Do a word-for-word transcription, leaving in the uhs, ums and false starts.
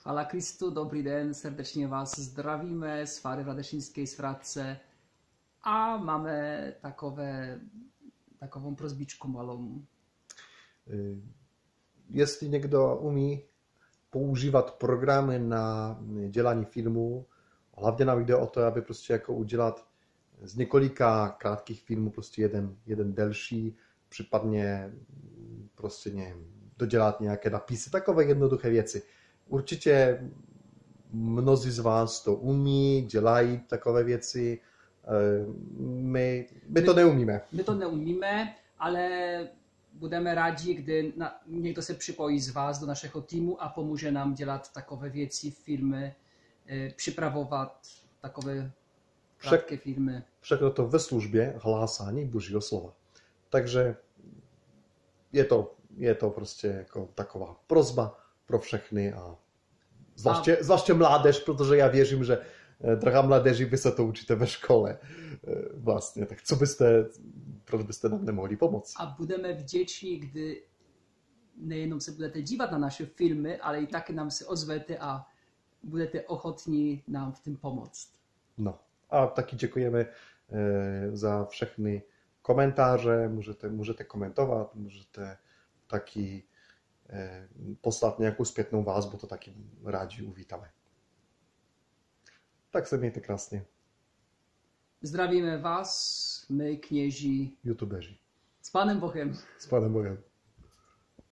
Chwała Chrystu, dobry den, serdecznie Was zdrawimy z Fary Radeszyńskiej z Fradce, a mamy takowe, takową prozbiczku malą. Jeśli někdo umí používat programy na dělání filmů, hlavně nám jde o to, aby prostě jako udělat z několika krátkých filmů prostě jeden, jeden delší, případně prostě nevím, dodělat nějaké napisy, takové jednoduché věci. Určitě mnozí z vás to umí, dělají takové věci, my, my to neumíme. My to neumíme, ale budeme rádi, gdy na, někdo se připojí z vás do našeho týmu a pomůže nám dělat takové věci, filmy, e, připravovat takové krátké filmy. Všechno to ve službě hlásání Božího slova. Takže je to, je to prostě jako taková prosba pro všechny a zvláště, a... zvláště mládež, protože já věřím, že drahá mládeži, vy se to učíte ve škole vlastně, tak co byste, proč byste nám nemohli pomoct? A budeme vděční, kdy nejenom se budete dívat na naše filmy, ale i taky nám se ozvete a budete ochotní nám v tom pomoct. No a taky děkujeme za všechny komentáře, můžete, můžete komentovat, můžete taky poslat nějakou zpětnou vazbu, to taky rádi uvítáme. Tak se mějte krásně. Zdravíme vás, my kněží, YouTubeři. s Pánem Bohem. S Pánem Bohem.